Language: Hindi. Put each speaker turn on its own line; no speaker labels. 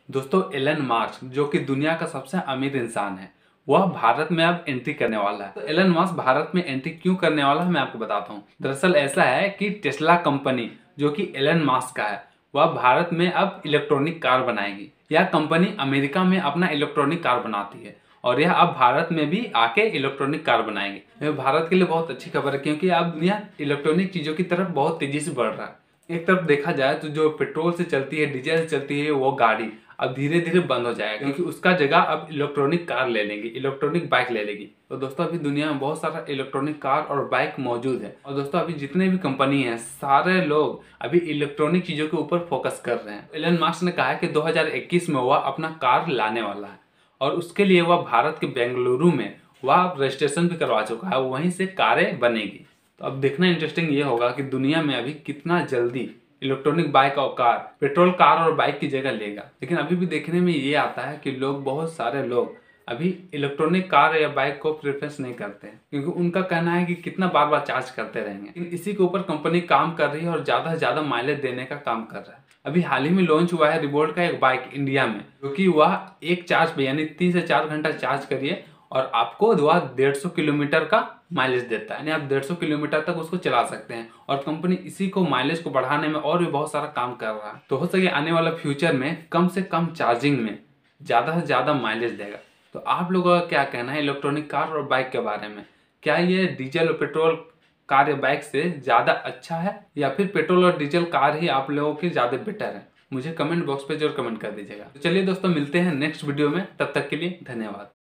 दोस्तों एलन मास्क जो कि दुनिया का सबसे अमीर इंसान है, वह भारत में अब एंट्री करने वाला है। तो एलन मास्क भारत में एंट्री क्यों करने वाला है मैं आपको बताता हूँ। दरअसल ऐसा है कि टेस्ला कंपनी जो कि एलन मास्क का है, वह भारत में अब इलेक्ट्रॉनिक कार बनाएगी। यह कंपनी अमेरिका में अपना इलेक्ट्रॉनिक कार बनाती है और यह अब भारत में भी आके इलेक्ट्रॉनिक कार बनाएगी। यह भारत के लिए बहुत अच्छी खबर है क्योंकि अब दुनिया इलेक्ट्रॉनिक चीजों की तरफ बहुत तेजी से बढ़ रहा है। एक तरफ देखा जाए तो जो पेट्रोल से चलती है, डीजल से चलती है, वो गाड़ी अब धीरे धीरे बंद हो जाएगा क्योंकि उसका जगह अब इलेक्ट्रॉनिक कार ले लेंगी, इलेक्ट्रॉनिक बाइक ले लेगी। तो दोस्तों अभी दुनिया में बहुत सारा इलेक्ट्रॉनिक कार और बाइक मौजूद है और दोस्तों अभी जितने भी कंपनी हैं सारे लोग अभी इलेक्ट्रॉनिक चीजों के ऊपर फोकस कर रहे हैं। एलन मास्क ने कहा है कि 2021 में वह अपना कार लाने वाला है और उसके लिए वह भारत के बेंगलुरु में वह रजिस्ट्रेशन भी करवा चुका है, वहीं से कारें बनेगी। तो अब देखना इंटरेस्टिंग ये होगा कि दुनिया में अभी कितना जल्दी इलेक्ट्रॉनिक बाइक और कार पेट्रोल कार और बाइक की जगह लेगा। लेकिन अभी भी देखने में ये आता है कि बहुत सारे लोग अभी इलेक्ट्रॉनिक कार या बाइक को प्रेफरेंस नहीं करते हैं क्योंकि उनका कहना है कि कितना बार बार चार्ज करते रहेंगे। लेकिन इसी के ऊपर कंपनी काम कर रही है और ज्यादा से ज्यादा माइलेज देने का काम कर रहा है। अभी हाल ही में लॉन्च हुआ है रिवोल्ट का एक बाइक इंडिया में, जो कि वह एक चार्ज पे यानी 3 से 4 घंटा चार्ज करिए और आपको वह 150 किलोमीटर का माइलेज देता है, यानी आप 150 किलोमीटर तक उसको चला सकते हैं। और कंपनी इसी को माइलेज को बढ़ाने में और भी बहुत सारा काम कर रहा है। तो हो सके आने वाला फ्यूचर में कम से कम चार्जिंग में ज्यादा से ज्यादा माइलेज देगा। तो आप लोगों का क्या कहना है इलेक्ट्रॉनिक कार और बाइक के बारे में? क्या ये डीजल और पेट्रोल कार या बाइक से ज्यादा अच्छा है या फिर पेट्रोल और डीजल कार ही आप लोगों की ज्यादा बेटर है? मुझे कमेंट बॉक्स पे जरूर कमेंट कर दीजिएगा। तो चलिए दोस्तों मिलते हैं नेक्स्ट वीडियो में, तब तक के लिए धन्यवाद।